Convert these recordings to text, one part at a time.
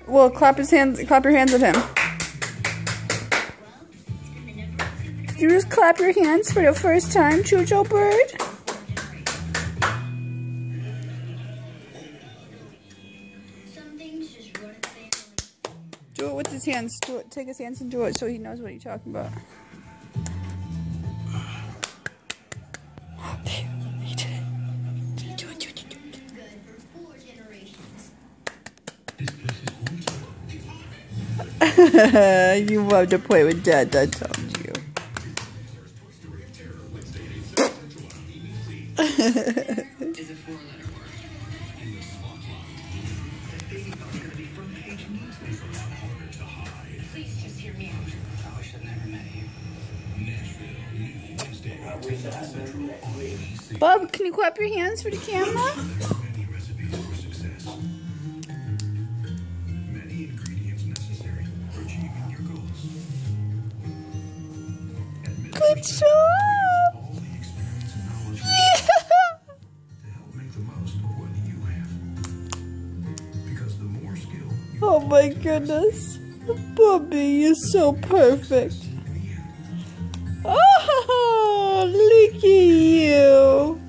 Well, clap his hands. Clap your hands at him. Did you just clap your hands for the first time, Chucho Bird? Do it with his hands. Do it. Take his hands and do it so he knows what you're talking about. He did it. Do it. You love to play with Dad, I told you. Bob, can you clap your hands for the camera? Good job! Oh my goodness. Bobby, you're so perfect. Oh, look at you.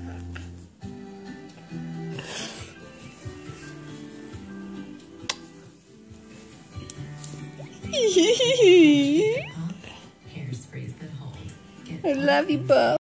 I love you, Bob.